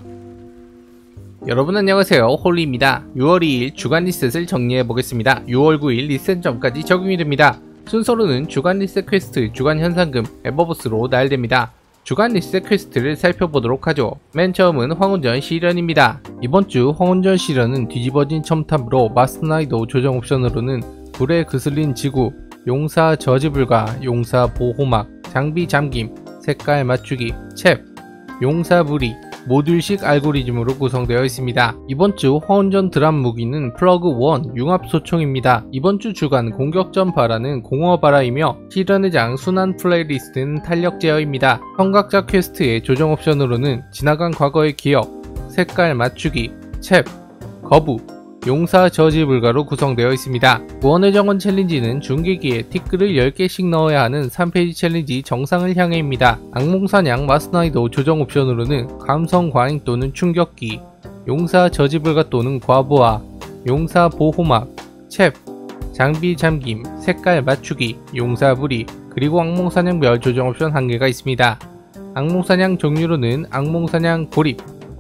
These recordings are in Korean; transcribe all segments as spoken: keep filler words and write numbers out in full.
여러분 안녕하세요, 홀리입니다. 유월 이일 주간 리셋을 정리해보겠습니다. 유월 구일 리셋점까지 적용이 됩니다. 순서로는 주간 리셋 퀘스트, 주간 현상금, 에버버스로 나열됩니다. 주간 리셋 퀘스트를 살펴보도록 하죠. 맨 처음은 황혼전 시련입니다. 이번주 황혼전 시련은 뒤집어진 첨탑으로 마스터나이도 조정 옵션으로는 불에 그슬린 지구, 용사 저지불가, 용사 보호막, 장비 잠김, 색깔 맞추기, 챕, 용사 부리, 모듈식 알고리즘으로 구성되어 있습니다. 이번주 황혼전 드랍 무기는 플러그 일 융합소총입니다. 이번주 주간 공격전 바라는 공허 바라이며 시련의 장 순환 플레이리스트는 탄력 제어입니다. 성각자 퀘스트의 조정 옵션으로는 지나간 과거의 기억, 색깔 맞추기, 챕, 거부, 용사 저지 불가로 구성되어 있습니다. 구원의 정원 챌린지는 중계기에 티끌을 열 개씩 넣어야 하는 삼 페이지 챌린지 정상을 향해입니다. 악몽사냥 마스나이도 조정 옵션으로는 감성 과잉 또는 충격기, 용사 저지 불가 또는 과부하, 용사 보호막, 챕, 장비 잠김, 색깔 맞추기, 용사 부리, 그리고 악몽사냥별 조정 옵션 한 개가 있습니다. 악몽사냥 종류로는 악몽사냥 고립,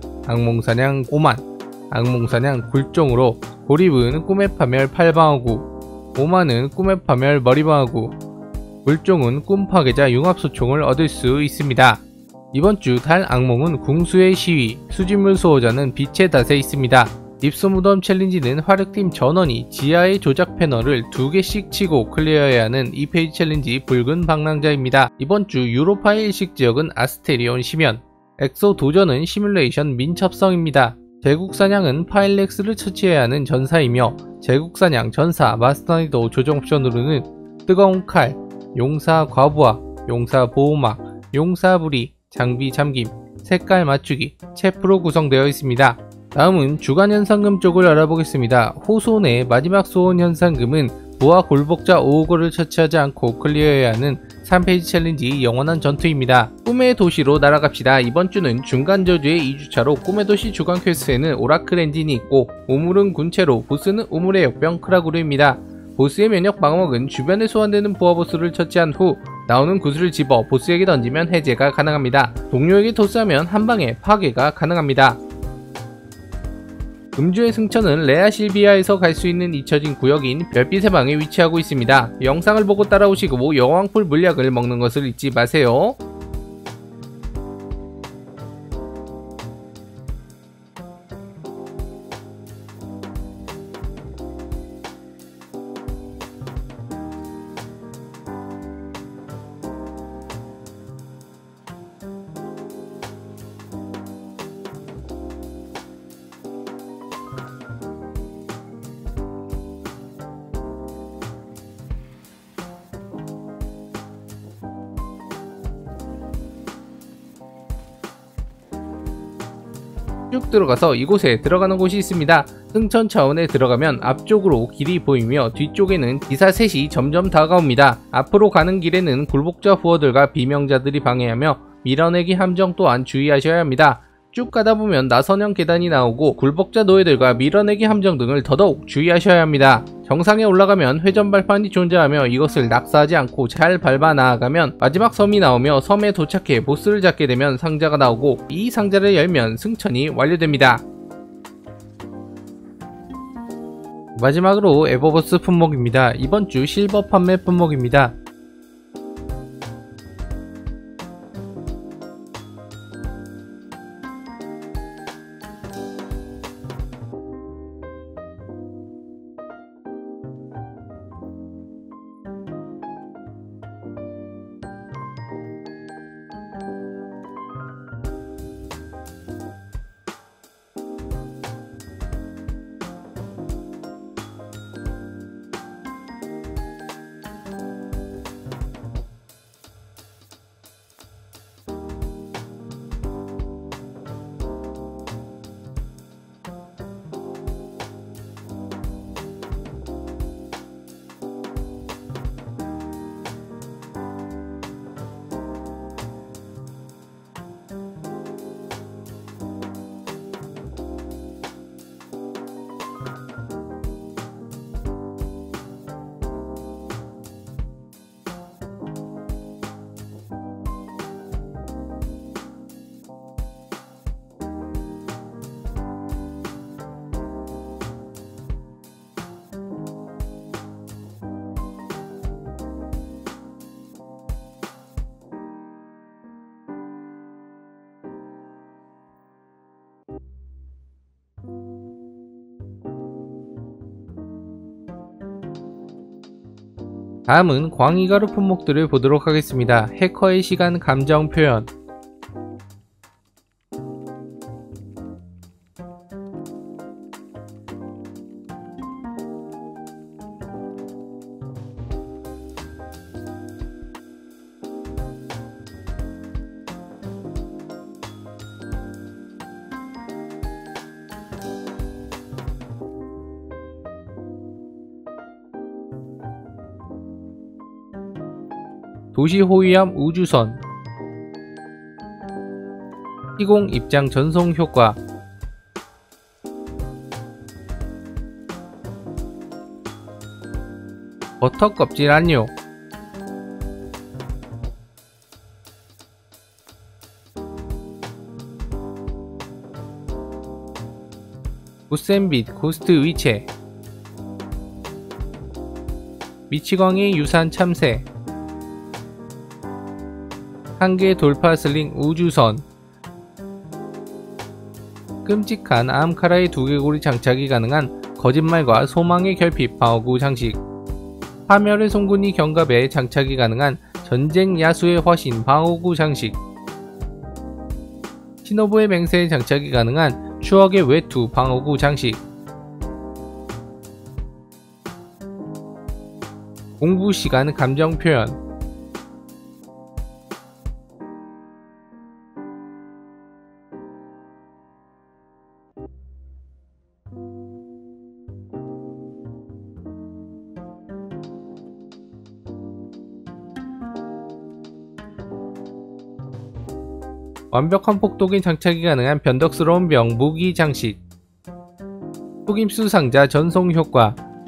악몽사냥 오만, 악몽사냥 굴종으로 고립은 꿈의 파멸 팔방어구, 오만은 꿈의 파멸 머리방어구, 굴종은 꿈파괴자 융합소총을 얻을 수 있습니다. 이번주 달 악몽은 궁수의 시위, 수집물 수호자는 빛의 닷에 있습니다. 립소무덤 챌린지는 화력팀 전원이 지하의 조작 패널을 두 개씩 치고 클리어해야 하는 이 페이지 챌린지 붉은 방랑자입니다. 이번주 유로파의 일식 지역은 아스테리온 심연, 엑소 도전은 시뮬레이션 민첩성입니다. 제국사냥은 파일렉스를 처치해야 하는 전사이며 제국사냥 전사 마스터나이도 조정 옵션으로는 뜨거운 칼, 용사 과부하, 용사 보호막, 용사 부리, 장비 잠김, 색깔 맞추기, 챕으로 구성되어 있습니다. 다음은 주간 현상금 쪽을 알아보겠습니다. 호손의 마지막 소원 현상금은 부하 굴복자 오호거를 처치하지 않고 클리어해야 하는 삼 페이지 챌린지 영원한 전투입니다. 꿈의 도시로 날아갑시다. 이번주는 중간 저주의 이 주차로 꿈의 도시 주간 퀘스트에는 오라클 엔진이 있고 우물은 군체로 보스는 우물의 역병 크라구르입니다. 보스의 면역 방어막은 주변에 소환되는 부하보스를 처치한 후 나오는 구슬을 집어 보스에게 던지면 해제가 가능합니다. 동료에게 토스하면 한방에 파괴가 가능합니다. 음주의 승천은 레아 실비아에서 갈 수 있는 잊혀진 구역인 별빛의 방에 위치하고 있습니다. 영상을 보고 따라오시고 여왕풀 물약을 먹는 것을 잊지 마세요. 쭉 들어가서 이곳에 들어가는 곳이 있습니다. 승천 차원에 들어가면 앞쪽으로 길이 보이며 뒤쪽에는 기사 셋이 점점 다가옵니다. 앞으로 가는 길에는 굴복자 후어들과 비명자들이 방해하며 밀어내기 함정 또한 주의하셔야 합니다. 쭉 가다보면 나선형 계단이 나오고 굴복자 노예들과 밀어내기 함정 등을 더더욱 주의하셔야 합니다. 정상에 올라가면 회전 발판이 존재하며 이것을 낙사하지 않고 잘 밟아 나아가면 마지막 섬이 나오며 섬에 도착해 보스를 잡게 되면 상자가 나오고 이 상자를 열면 승천이 완료됩니다. 마지막으로 에버버스 품목입니다. 이번주 실버 판매 품목입니다. 다음은 광희가루 품목들을 보도록 하겠습니다. 해커의 시간 감정 표현, 도시 호위함 우주선, 시공 입장 전송 효과, 버터 껍질 안료, 구센빛 고스트 위체, 미치광이 유산 참새, 한계 돌파 슬링 우주선, 끔찍한 암카라의 두개골이 장착이 가능한 거짓말과 소망의 결핍 방어구 장식, 파멸의 송곳니 견갑에 장착이 가능한 전쟁 야수의 화신 방어구 장식, 신호부의 맹세에 장착이 가능한 추억의 외투 방어구 장식, 공부 시간 감정 표현, 완벽한 폭독에 장착이 가능한 변덕스러운 병 무기 장식, 속임수 상자 전송 효과,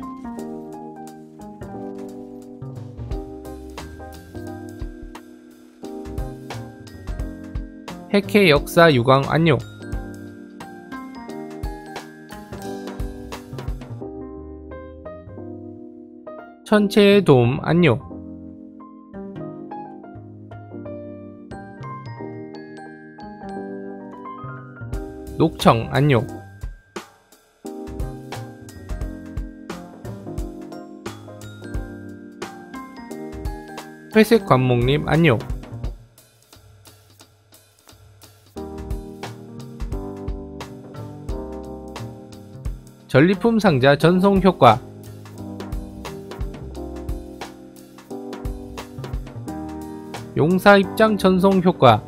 핵의 역사 유광 안료, 천체의 도움 안료, 녹청 안료, 회색 관목립 안료, 전리품 상자 전송 효과, 용사 입장 전송 효과,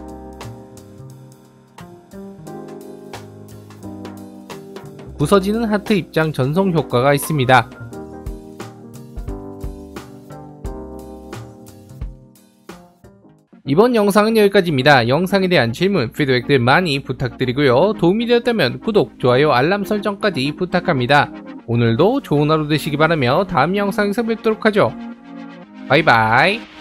부서지는 하트 입장 전송 효과가 있습니다. 이번 영상은 여기까지입니다. 영상에 대한 질문, 피드백들 많이 부탁드리고요. 도움이 되었다면 구독, 좋아요, 알람 설정까지 부탁합니다. 오늘도 좋은 하루 되시기 바라며 다음 영상에서 뵙도록 하죠. 바이바이.